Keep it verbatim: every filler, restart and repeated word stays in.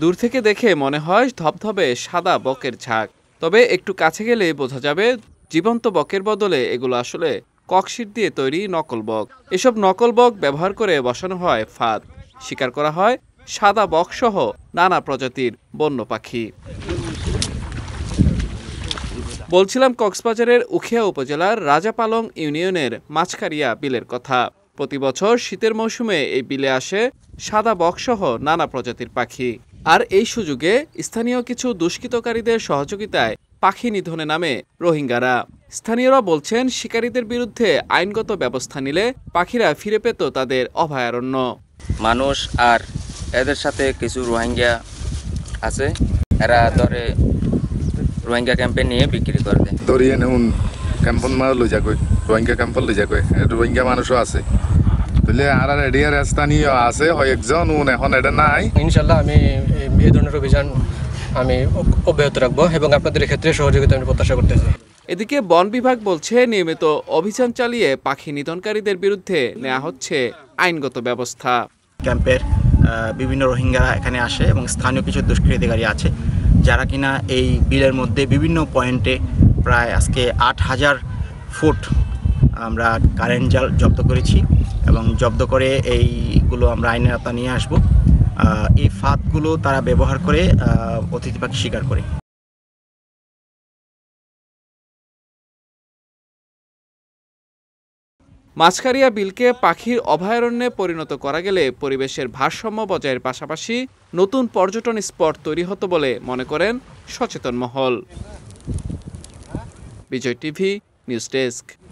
দূর থেকে দেখে মনে হয় ধবধবে সাদা বকের ঝাঁক, তবে একটু কাছে গেলে বোঝা যাবে জীবন্ত বকের বদলে এগুলো আসলে ককশিট দিয়ে তৈরি নকল বক। এসব নকল বক ব্যবহার করে বসানো হয় ফাঁদ, শিকার করা হয় সাদা বক সহ নানা প্রজাতির বন্য পাখি। বলছিলাম কক্সবাজারের উখিয়া উপজেলার রাজাপালং ইউনিয়নের মাছকারিয়া বিলের কথা। প্রতি বছর শীতের মৌসুমে এই বিলে আসে সাদা বক সহ নানা প্রজাতির পাখি। আর এই সুযোগে স্থানীয় কিছু দুষ্কৃতকারীদের সহযোগিতায় পাখি নিধনে নামে রোহিঙ্গারা। স্থানীয়রা বলছেন, শিকারীদের বিরুদ্ধে আইনগত ব্যবস্থা নিলে পাখিরা ফিরে পেত তাদের অভয়ারণ্য। মানুষ আর এদের সাথে কিছু রোহিঙ্গা আছে, এরা ধরে রোহিঙ্গা ক্যাম্পে নিয়ে বিক্রি করে দেয়। ধরিয়ে নেউন ক্যাম্পন মারা লই যাকই, রোহিঙ্গা ক্যাম্পন লই যাকই, রোহিঙ্গা মানুষও আছে। তাহলে আর আর এরিয়ার স্থানীয় আছে কয়েকজন, এখন এটা নাই। ইনশাল্লাহ আমি এই ধরনের অভিযান আমি অব্যাহত রাখবো এবং আপনাদের ক্ষেত্রে সহযোগিতা আমি প্রত্যাশা করতেছি। এদিকে বন বিভাগ বলছে, নিয়মিত অভিযান চালিয়ে পাখি নিধনকারীদের বিরুদ্ধে নেওয়া হচ্ছে আইনগত ব্যবস্থা। ক্যাম্পের বিভিন্ন রোহিঙ্গারা এখানে আসে এবং স্থানীয় কিছু দুষ্কৃতিকারী আছে যারা কিনা এই বিলের মধ্যে বিভিন্ন পয়েন্টে প্রায় আজকে আট হাজার ফুট আমরা কারেন্ট জাল জব্দ করেছি এবং জব্দ করে এইগুলো আমরা আইনের আওতায় নিয়ে আসব। এই ফাঁদগুলো তারা ব্যবহার করে অতিথি পাখি শিকার করে। মাছকারিয়া বিলকে পাখির অভয়ারণ্যে পরিণত করা গেলে পরিবেশের ভারসাম্য বজায়ের পাশাপাশি নতুন পর্যটন স্পট তৈরি হতো বলে মনে করেন সচেতন মহল। Bijoy TV news desk.